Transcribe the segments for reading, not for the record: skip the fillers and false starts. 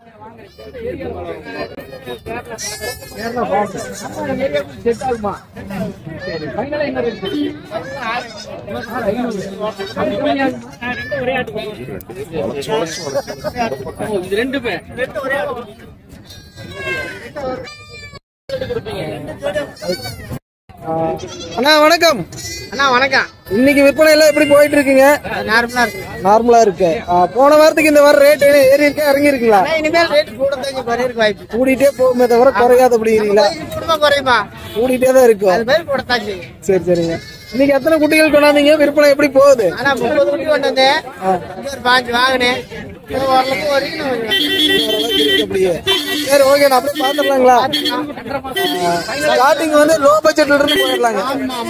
அண்ணா வணக்கம். அண்ணா வணக்கம். இன்னைக்கு விற்பனை எல்லாம் எப்படி போயிட்டு இருக்குங்க? நார்மலா இருக்கு. போன வாரத்துக்கு இந்த வாரம் ரேட் ஏறி இருக்கா இறங்கி இருக்குங்களா? இனிமேல் ரேட் கூட தான் குறையிருக்கு வாய்ப்பு. கூடிட்டே போகுமே தவிர குறையாத அப்படிங்கிறீங்களா? குறையுமா? கூடிட்டே தான் இருக்கும். அது மாதிரி கூட தான் செய்யும். சரி சரிங்க. இன்னைக்கு எத்தனை குட்டிகள் கொண்டாந்தீங்க? விற்பனை எப்படி போகுது? ஆனா 30 குட்டி கொண்டு வந்தேன். ஒரு 5 வாங்கினேன். அப்படியே சரி ஓகே. நான் அப்படியே பாத்துடலாங்களா? ஸ்டார்டிங் வந்து லோ பட்ஜெட்ல இருந்து போயிடலாங்க.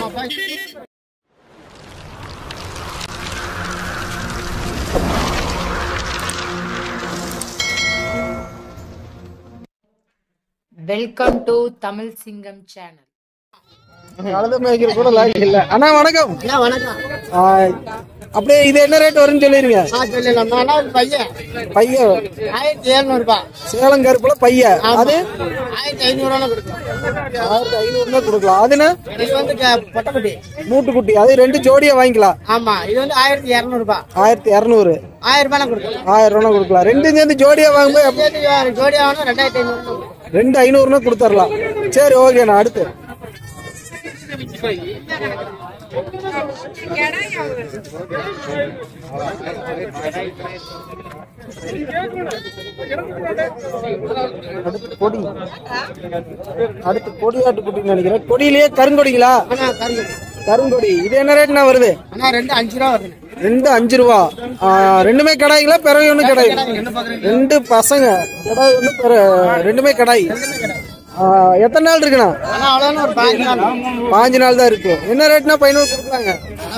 வெல்கம் டு தமிழ் சிங்கம் சேனல். கலந்து மேய்க்கிற கூட லாய்க்கு இல்ல. அண்ணா வணக்கம். வணக்கம். அப்படியே இது என்ன ரேட் வரும்னு சொல்லிருங்க. பையன் பையன் 1700 ரூபாய். சேலம் கருப்புல பையன் அது 1500 கொடுக்கலாம். 1500 கொடுக்கலாம். அதுனா இது வந்து பொட்டக்குட்டி மூட்டுக்குட்டி. அது 2 ஜோடியா வாங்கிக்கலாம். ஆமா இது வந்து 1200 ரூபாய். 1200 1000 ரூபாய் கொடுக்கலாம். 1000 ரூபாய் கொடுக்கலாம். 2 சேர்ந்து ஜோடியா வாங்கும்போது ஜோடியா வாங்கினா 2500. 2500 கொடுத்துடலாம். சரி ஓகே. நான் அடுத்து அடுத்து கொடியாட்டு குட்டின்னு நினைக்கிறேன். கொடியிலேயே கருங்கொடிங்களா? கருங்கொடி. இது என்ன ரேட்னா வருது? 5 ரூபா வருது. 5 ரூபா. ரெண்டுமே கடாய்ங்களா? பிறவை ஒண்ணு கடாய்? 2 பசங்க கடாய் ஒண்ணு ரெண்டுமே கடாய். எத்தனை நாள் இருக்குண்ணா? 5 நாள் தான் இருக்கு. என்ன ரேட்னா 500 கொடுக்கலாங்க.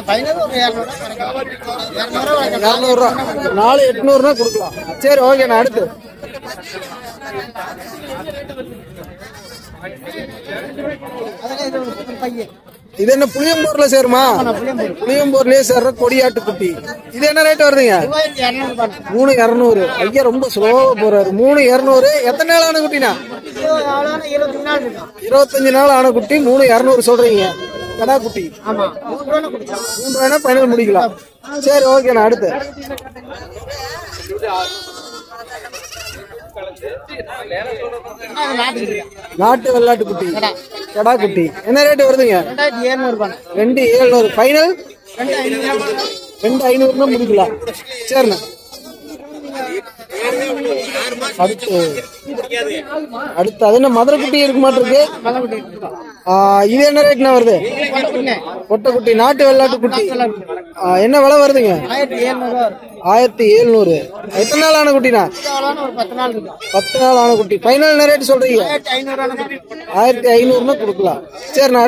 200 ரூபா 4800 கொடுக்கலாம். சரி ஓகே. நான் அடுத்து இது என்ன புளியம்பூர்ல சேருமா? புளியம்பூர்லயே சேர்ற கொடியாட்டு குட்டி. இது என்ன ரேட் வருதுங்க? 3200. ஐயா ரொம்ப ஸ்லோவா போறாரு. 3200. எத்தனை நாள் ஆன குட்டினா? 25 நாள் ஆன குட்டி. 3200 சொல்றீங்க. கடா குட்டி. 3 ரூபாய்னா ஃபைனல் முடிக்கலாம். சரி ஓகே. நான் அடுத்து நாட்டு வெள்ளாட்டு குட்டி கடா குட்டி. என்ன ரேட் வருதுங்க? 2700. ஃபைனல் 2500 முடிக்கலாம். சரிண்ணா. அடுத்து அது என்ன மதுரை குட்டி இருக்க மாட்டிருக்கு. இது என்ன ரேட்னா வருது? பொட்டக்குட்டி நாட்டு வெள்ளாட்டு குட்டி. என்ன விலை வருதுங்க? 1700. எத்தனை நாள் ஆன குட்டினா? 10 நாள் ஆன குட்டி. ஃபைனல் என்ன ரேட் சொல்றீங்க? 1500 கொடுக்கலாம். சரி. நான்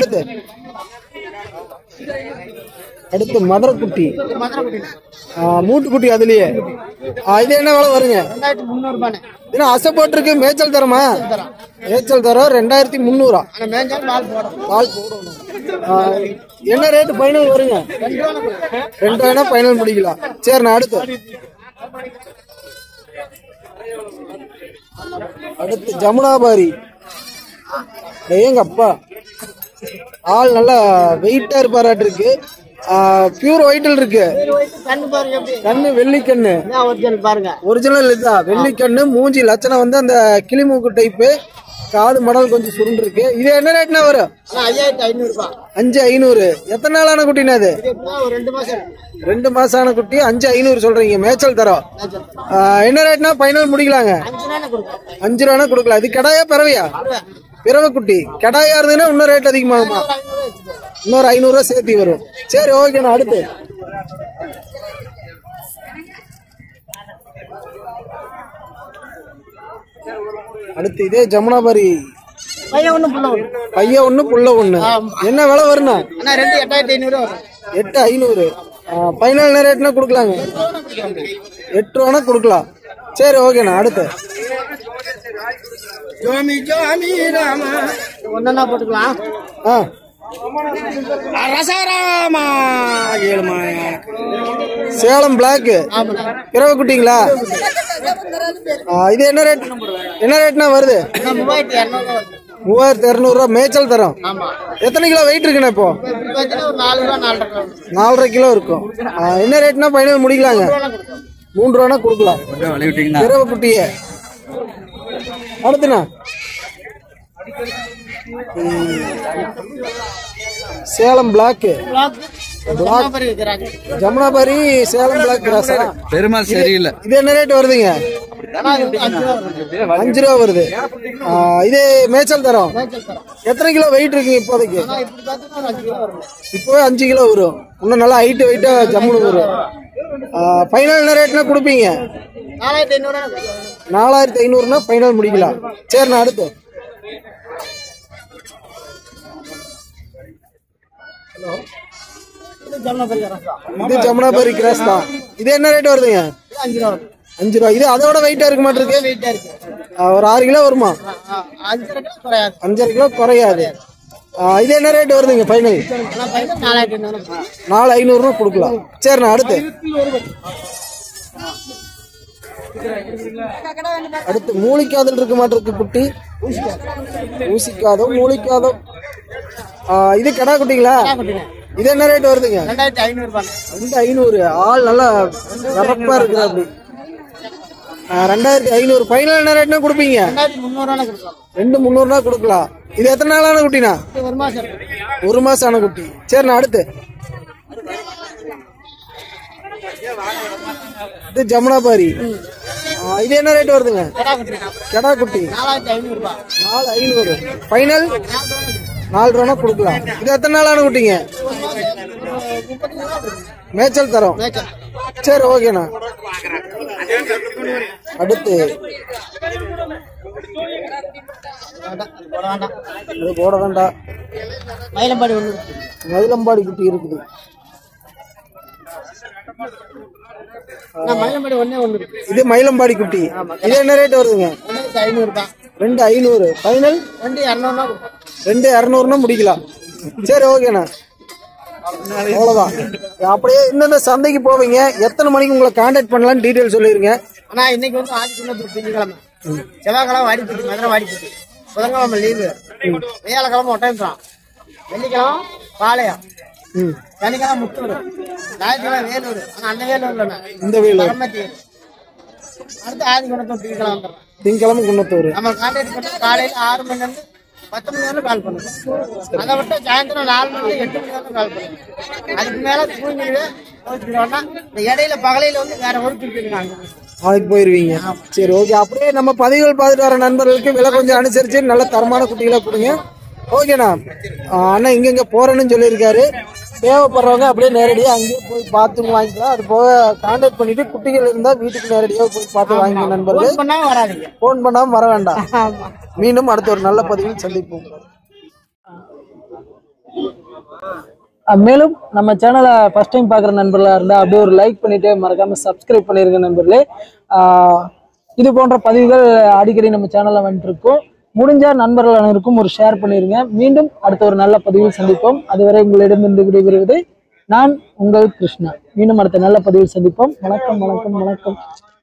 அடுத்து மதுரை குட்டி மூட்டுக்குட்டி. அதுலயே இது என்ன விலை வருங்க? 2300. ஏன்னா அசை போட்டிருக்கு. மேய்ச்சல் தரமா? மேய்ச்சல் தரம் 2300. பால் போடணும். என்ன ரேட்டு ஃபைனல் வருங்க? 2 ரூபாய்னா ஃபைனல் முடிக்கலாம். சரி. நான் அடுத்து ஜமுனாபாரி. எங்க அப்பா ஆள் நல்லா வெயிட்டா இருப்பாராட்டு இருக்கு. பியூர் ஒயிட்டில் இருக்கு. கண்ணு வெள்ளி கண்ணு பாருங்க. ஒரிஜினல் இதுதான். வெள்ளி கண்ணு. மூஞ்சி லட்சணம் வந்து அந்த கிளிமூக்கு டைப்பு. காது மடல் கொஞ்சம் சுருண்டு இருக்கு. இது என்ன ரேட்னா வரும்? 5500. எத்தனை நாள் ஆன குட்டினா? அது 2 மாசம் ஆன குட்டி. 5500 சொல்றீங்க. மேய்ச்சல் தரோம். என்ன ரேட்னா ஃபைனல் முடிக்கலாங்க? 5 ரூபானா கொடுக்கலாம். இது கடாயா பிறவையா? பிறவை குட்டி. கடாயா இருந்ததுன்னா இன்னும் ரேட் அதிகமாகுமா? இன்னொரு 500 ரூபா சேர்த்தி வரும். சரி ஓகே. நான் அடுத்து இதே ஜமுனாபாரி பையன் ஒண்ணு புள்ள ஒண்ணு. என்ன விலை வரும்னா? 8500. ஃபைனல் ரேட்னா கொடுக்கலாங்க. 8 ரூபானா கொடுக்கலாம். சரி ஓகே. நான் அடுத்து ஒன்னா போட்டுக்கலாம். சேலம் பிளாக் பிறவை குட்டிங்களா? இது என்ன ரேட்? என்ன ரேட்னா வருது? 3200 ரூபா மேய்ச்சல் தரோம். எத்தனை கிலோ வெயிட் இருக்குண்ணா இப்போ? 4.5 கிலோ இருக்கும். என்ன ரேட்னா ஃபைனல் முடிக்கலாங்க? 3 ரூபானா கொடுக்கலாம். பிறவை குட்டியே. அடுத்துண்ணா சேலம் பிளாக் ஜமுனாபாரி சேலம் பிளாக் கிராஸா? பெருமாள் சரியில்லை. இது என்ன ரேட் வருதுங்க? 5 ரூபா வருது. இது மேய்ச்சல் தரோம். எத்தனை கிலோ வெயிட் இருக்குங்க இப்போதைக்கு? இப்போவே 5 கிலோ வரும். இன்னும் நல்லா ஹைட் வெயிட்டா ஜம்முன்னு வரும். ஃபைனல் என்ன ரேட்னா கொடுப்பீங்க? 4500னா ஃபைனல் முடிக்கலாம். சரிண்ணா அடுத்து இது ஜமுனாபாரி கிராஸ் தான். இது என்ன ரேட் வருதுங்க? 5 ரூபா. இது அதோட வெயிட்டா இருக்க மாட்டிருக்கு. ஒரு 6 கிலோ வருமா? 5.5 கிலோ குறையாது. இது என்ன ரேட் வருதுங்க ஃபைனல்? 4500 கொடுக்கலாம். சரிண்ணா அடுத்து அடுத்து மூலிக்காதல் இருக்க மாட்டிருக்கு குட்டி. ஊசிக்காதோ மூலிக்காதோ. இது கடா குட்டிங்களா? இது என்ன ரேட் வருதுங்க? 2500. ஆள் நல்லா வரப்பா இருக்கு. அப்படி 2500 ஃபைனல் என்ன ரேட்னா கொடுப்பீங்க? 2300 கொடுக்கலாம். இது எத்தனை நாளான குட்டினா? 1 மாசம் ஆன குட்டி. சரிண்ணா அடுத்து இது ஜமுனாபாரி. இது என்ன ரேட் வருதுங்க? கடா குட்டி 4500 ஃபைனல் 4 ரூபா கொடுக்கலாம். இது எத்தனை நாளான குட்டிங்க? மேய்ச்சல் தரோம். சரி ஓகேண்ணா. அடுத்து இது போட வேண்டாம். மயிலம்பாடி குட்டி இருக்குது. இது மயிலம்பாடி குட்டி. இது என்ன ரேட் வருதுங்க? 2500 ஃபைனல் 2200 முடிக்கலாம். சரி ஓகேண்ணா. அவ்வளவுதான். அப்படியே இந்த சந்தைக்கு போவீங்க, எத்தனை மணிக்கு உங்களை கான்டாக்ட் பண்ணலாம் டீடைல் சொல்லிருங்க. ஆனா இன்னைக்கு வந்து ஆதிக்குள்ள திங்கக்கிழமை, செவ்வாய்க்கிழமை வாடிப்பட்டி, மதுரை வாடிப்பட்டி, புதன்கிழமை லீவு, வியாழக்கிழமை ஒட்டன்றான், வெள்ளிக்கிழமை பாளையம், சனிக்கிழமை முத்தூர், ஞாயிற்றுக்கிழமை வேலூர். ஆனா அந்த வேலூர் இந்த வேலூர் அடுத்து ஆதிக்குணத்தூர் திங்கக்கிழமை வந்துடுறோம். திங்கக்கிழமை குன்னத்தூர். நம்ம கான்டாக்ட் பண்ணி காலையில 6 மணில இருந்து 10 மணி நேரம் கால் பண்ணுங்க. அதை விட்டு சாயந்தரம் 4 மணி 8 மணி நேரம் கால் பண்ணுங்க. அதுக்கு மேல தூங்கிடுவேன். இந்த இடையில பகலையில வந்து வேற ஒர்க் இருக்காங்க, அதுக்கு போயிருவீங்க. சரி ஓகே. அப்படியே நம்ம பதிவுகள் பார்த்துட்டு வர நண்பர்களுக்கு விலை கொஞ்சம் அனுசரிச்சு நல்ல தரமான குட்டிகளை கொடுங்க. ஓகேண்ணா. அண்ணா இங்க போறேன்னு சொல்லியிருக்காரு. தேவைப்படுறவங்க அப்படியே நேரடியாக அங்கேயே போய் பார்த்து வாங்கிக்கலாம். அது போக கான்டாக்ட் பண்ணிட்டு குட்டிகள் இருந்தா வீட்டுக்கு நேரடியாக போய் பார்த்து வாங்கிக்க நண்பர்கள். போன் பண்ணாம வர வேண்டாம். மீண்டும் அடுத்த ஒரு நல்ல பதிவில் சந்திப்போம். மேலும் நம்ம சேனலை ஃபர்ஸ்ட் டைம் பார்க்குற நண்பர்களாக இருந்தால் அப்படியே ஒரு லைக் பண்ணிட்டு மறக்காம சப்ஸ்கிரைப் பண்ணிருங்க நண்பர்களே. இது போன்ற பதிவுகள் அடிக்கடி நம்ம சேனலில் வந்துட்டு இருக்கோம். முடிஞ்ச நண்பர்கள் அனைவருக்கும் ஒரு ஷேர் பண்ணிருங்க. மீண்டும் அடுத்த ஒரு நல்ல பதிவில் சந்திப்போம். அதுவரை உங்களிடமிருந்து விடைபெறுவது நான் உங்கள் கிருஷ்ணா. மீண்டும் அடுத்த நல்ல பதிவில் சந்திப்போம். வணக்கம் வணக்கம் வணக்கம்.